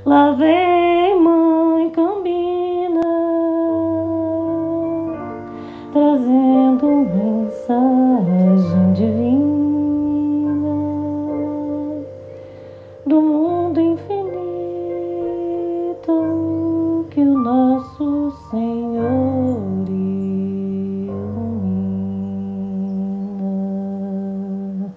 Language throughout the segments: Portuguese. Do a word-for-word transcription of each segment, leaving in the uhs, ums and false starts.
Lá vem Mãe Cambina, trazendo mensagem divina do mundo infinito que o nosso Senhor ilumina.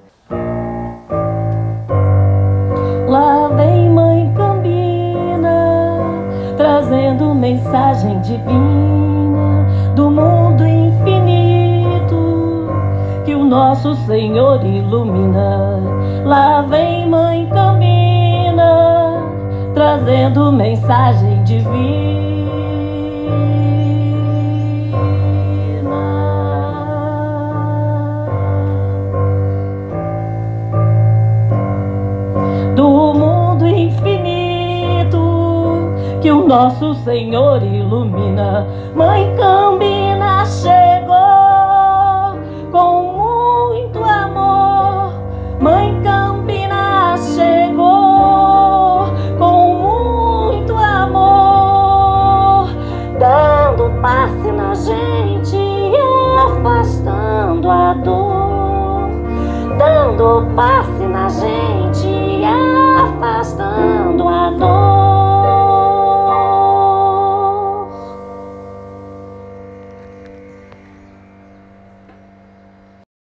Lá vem Mãe Cambina, trazendo mensagem divina do mundo infinito que o nosso Senhor ilumina. Lá vem Mãe Cambina, trazendo mensagem divina do mundo infinito que o nosso Senhor ilumina. Mãe Cambina chegou com muito amor. Mãe Cambina chegou com muito amor, dando passe na gente e afastando a dor, dando passe na gente e